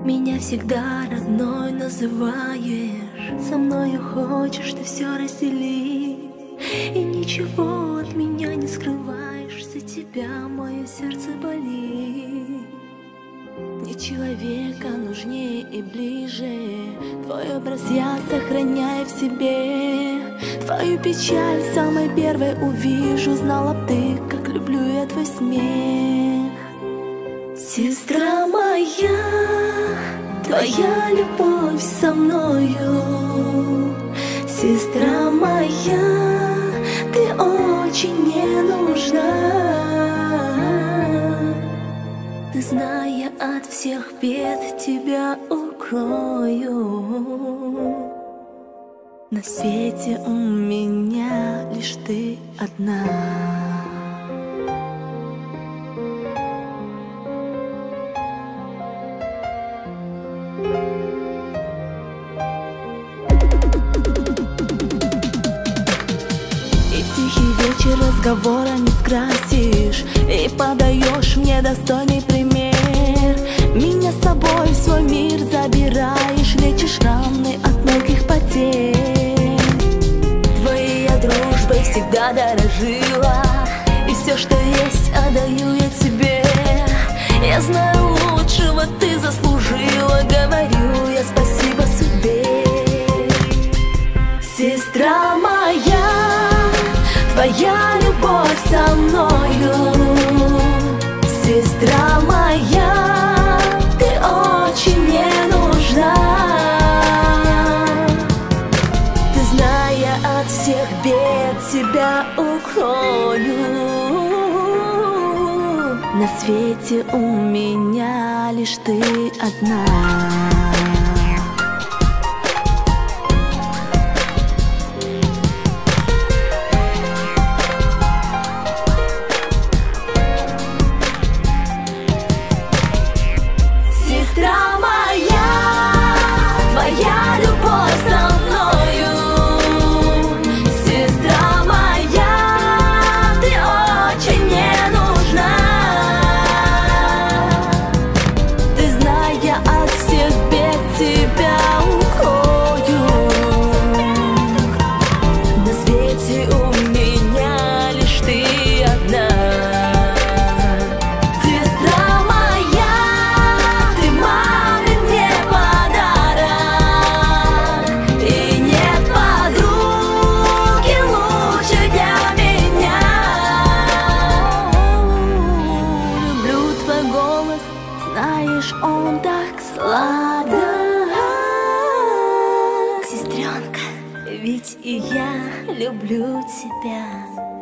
Меня всегда родной называешь, со мною хочешь ты все разделить, и ничего от меня не скрываешь, за тебя мое сердце болит. Нет человека нужнее и ближе, твой образ я сохраняю в себе. Твою печаль самой первой увижу, знала б ты, как люблю я твой смех. Сестра моя, твоя любовь со мною. Сестра моя, ты очень мне нужна. Ты, зная от всех бед, тебя укрою. На свете у меня лишь ты одна. Вечер разговора не скрасишь, и подаешь мне достойный пример. Меня с собой в свой мир забираешь, лечишь раны от мелких потерь. Твоей я дружбой всегда дорожила, и все, что есть, отдаю я тебе. Я знаю, лучшего ты заслужила, говорю я спасибо судьбе. Сестра моя, твоя любовь со мною. Сестра моя, ты очень мне нужна. Ты, зная от всех бед, тебя укрою. На свете у меня лишь ты одна. Сестра моя, твоя любовь со мною. Сестра моя, ты очень мне нужна. Ты, зная от всех бед, тебя укрою. На свете у меня лишь ты одна. Знаешь, он так сладок. Сестренка, ведь и я люблю тебя.